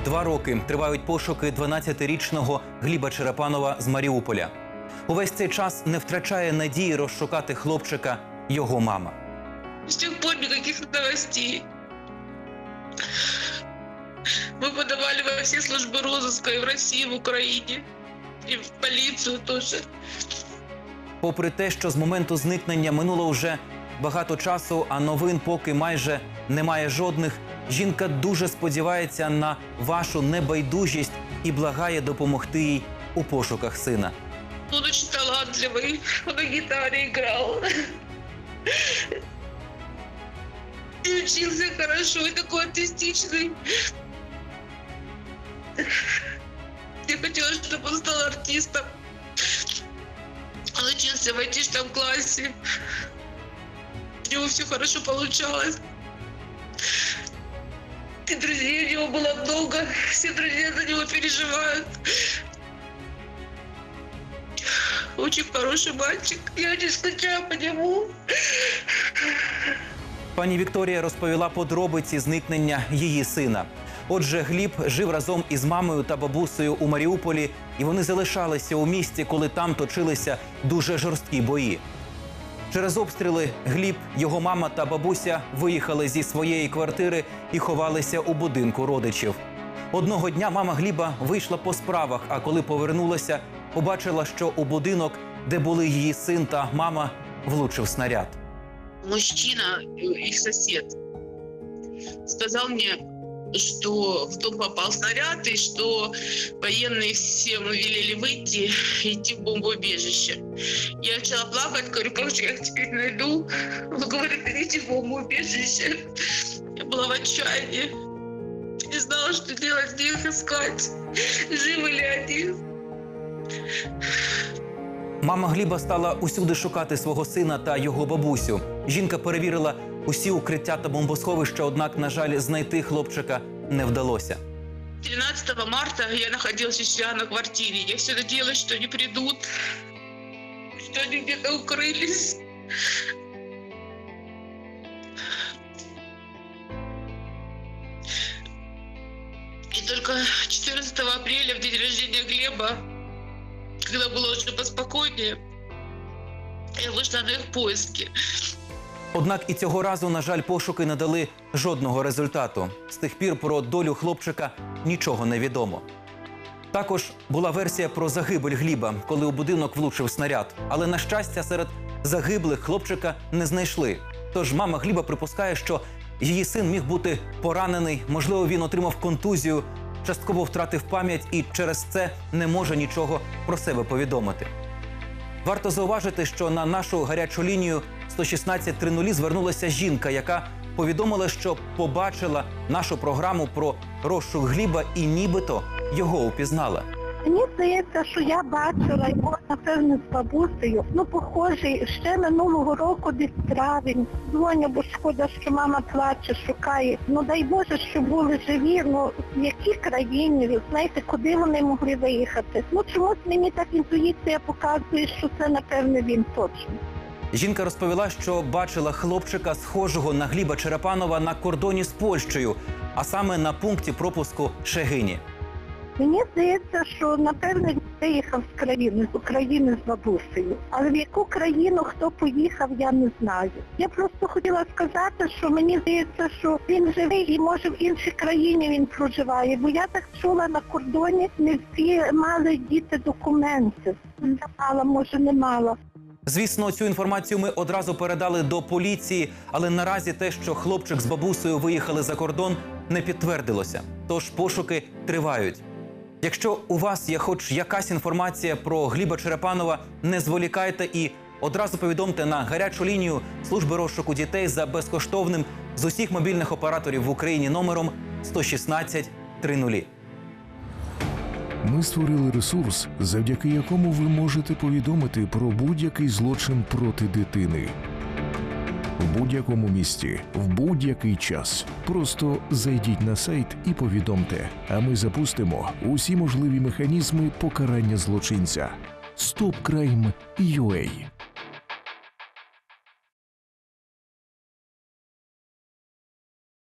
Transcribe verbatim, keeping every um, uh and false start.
два роки тривають пошуки дванадцятирічного Гліба Черепанова з Маріуполя. Увесь цей час не втрачає надії розшукати хлопчика його мама. С тех пор никаких новостей. Мы подавали во все службы розыска и в России, и в Украине, и в полицию тоже. Попри те, що з моменту зникнення минуло вже багато часу, а новин поки майже немає жодних, жінка дуже сподівається на вашу небайдужість і благає допомогти їй у пошуках сина. Он очень талантливый, он на гитаре играл. И учился хорошо, и такой артистичный. Я хотела, чтобы он стал артистом. Он учился в айтишном классе. У него все хорошо получалось. И друзей у него было много. Все друзья за него переживают. Очень хороший мальчик. Я очень скучаю по нему. Пані Вікторія розповіла подробиці зникнення її сина. Отже, Гліб жив разом із мамою та бабусею у Маріуполі, і вони залишалися у місті, коли там точилися дуже жорсткі бої. Через обстріли Гліб, його мама та бабуся виїхали зі своєї квартири і ховалися у будинку родичів. Одного дня мама Гліба вийшла по справах, а коли повернулася, побачила, що у будинок, де були її син та мама, влучив снаряд. Мужчина, их сосед, сказал мне, что в дом попал снаряд и что военные всем велели выйти и идти в бомбоубежище. Я начала плакать, говорю, как же я их теперь найду? Он говорит, идите в бомбоубежище. Я была в отчаянии. Не знала, что делать, где их искать, живы ли они. Мама Гліба стала усюди шукати свого сина та його бабусю. Жінка перевірила усі укриття та бомбосховища, однак, на жаль, знайти хлопчика не вдалося. тринадцатого марта я находилась у себя на квартире. Я все надеялась, что они придут, что они где-то укрылись. И только четырнадцатого апреля, в день рождения Глеба, когда было уже поспокойнее, я вышла на их поиски. Однак і цього разу, на жаль, пошуки не дали жодного результату. З тих пір про долю хлопчика нічого не відомо. Також була версія про загибель Гліба, коли у будинок влучив снаряд. Але, на щастя, серед загиблих хлопчика не знайшли. Тож мама Гліба припускає, що її син міг бути поранений, можливо, він отримав контузію, частково втратив пам'ять і через це не може нічого про себе повідомити. Варто зауважити, що на нашу гарячу лінію сто шістнадцять три нуль звернулася жінка, яка повідомила, що побачила нашу програму про розшук Гліба і нібито його упізнала. Мені здається, що я бачила його, напевно, з бабусею. Ну, похожий, ще минулого року, десь травень. Дзвоню, бо шкода, що мама плаче, шукає. Ну, дай Боже, що були живі. Ну, в якій країні, ви знаєте, куди вони могли виїхати. Ну, чомусь мені так інтуїція показує, що це, напевно, він точно. Жінка розповіла, що бачила хлопчика, схожого на Гліба Черепанова, на кордоні з Польщею, а саме на пункті пропуску Шегині. Мені здається, що, напевно, він виїхав з країни, з України з бабусею. Але в яку країну, хто поїхав, я не знаю. Я просто хотіла сказати, що мені здається, що він живий і, може, в іншій країні він проживає. Бо я так чула, на кордоні не всі мали діти документи. Я мала, може, не мала. Звісно, цю інформацію ми одразу передали до поліції, але наразі те, що хлопчик з бабусею виїхали за кордон, не підтвердилося. Тож пошуки тривають. Якщо у вас є хоч якась інформація про Гліба Черепанова, не зволікайте і одразу повідомте на гарячу лінію служби розшуку дітей за безкоштовним з усіх мобільних операторів в Україні номером сто шістнадцять три нуль. Ми створили ресурс, завдяки якому ви можете повідомити про будь-який злочин проти дитини. В будь-якому місці, в будь-який час. Просто зайдіть на сайт і повідомте, а ми запустимо усі можливі механізми покарання злочинця. стоп крайм крапка ю а